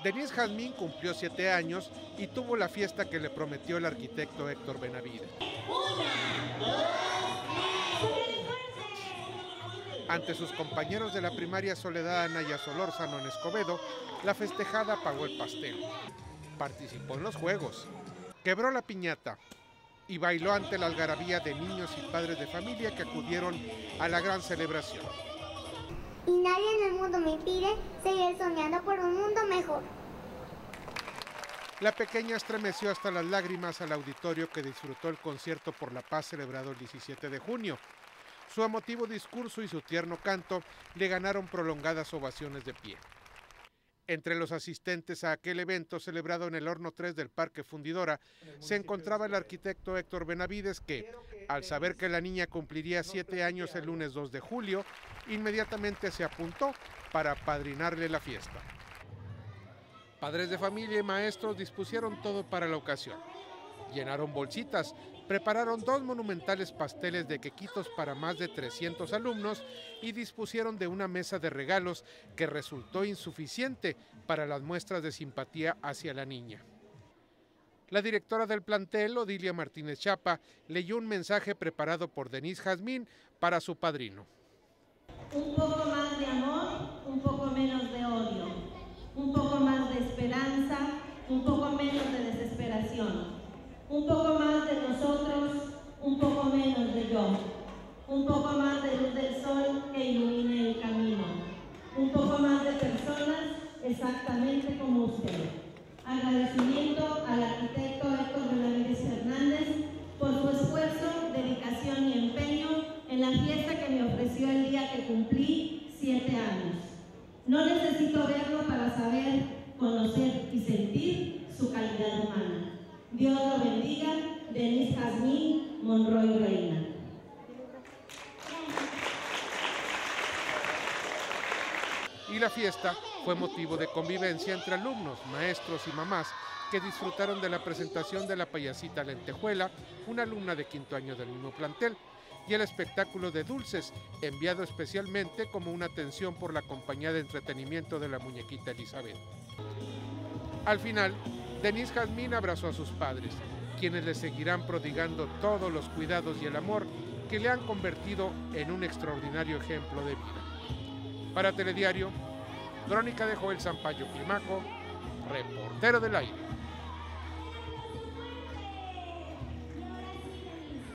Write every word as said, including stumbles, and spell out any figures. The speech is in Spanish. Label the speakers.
Speaker 1: Denise Jazmín cumplió siete años y tuvo la fiesta que le prometió el arquitecto Héctor Benavides. Ante sus compañeros de la primaria Soledad Anaya Solórzano en Escobedo, la festejada pagó el pastel. Participó en los juegos, quebró la piñata y bailó ante la algarabía de niños y padres de familia que acudieron a la gran celebración.
Speaker 2: Y nadie en el mundo me impide seguir soñando por un mundo mejor.
Speaker 1: La pequeña estremeció hasta las lágrimas al auditorio que disfrutó el concierto por la paz celebrado el diecisiete de junio. Su emotivo discurso y su tierno canto le ganaron prolongadas ovaciones de pie. Entre los asistentes a aquel evento celebrado en el Horno tres del Parque Fundidora se encontraba el arquitecto Héctor Benavides que, al saber que la niña cumpliría siete años el lunes dos de julio, inmediatamente se apuntó para apadrinarle la fiesta. Padres de familia y maestros dispusieron todo para la ocasión. Llenaron bolsitas, prepararon dos monumentales pasteles de quequitos para más de trescientos alumnos y dispusieron de una mesa de regalos que resultó insuficiente para las muestras de simpatía hacia la niña. La directora del plantel, Odilia Martínez Chapa, leyó un mensaje preparado por Denise Jazmín para su padrino.
Speaker 3: Un poco más de amor, un poco menos de odio, un poco más de esperanza, un poco menos de desesperación. Un poco más de nosotros, un poco menos de yo. Un poco más de luz del sol que ilumine el camino. Un poco más de personas exactamente como usted. Agradecimiento al arquitecto Héctor Benavides Fernández por su esfuerzo, dedicación y empeño en la fiesta que me ofreció el día que cumplí siete años. No necesito verlo para saber, conocer y sentir su calidad humana. Dios lo bendiga, Denise Jazmín Monroy Reina.
Speaker 1: Y la fiesta fue motivo de convivencia entre alumnos, maestros y mamás que disfrutaron de la presentación de la payasita Lentejuela, una alumna de quinto año del mismo plantel, y el espectáculo de dulces, enviado especialmente como una atención por la compañía de entretenimiento de la muñequita Elizabeth. Al final, Denise Jazmín abrazó a sus padres, quienes le seguirán prodigando todos los cuidados y el amor que le han convertido en un extraordinario ejemplo de vida. Para Telediario, crónica de Joel Sampaio Climaco, reportero del aire.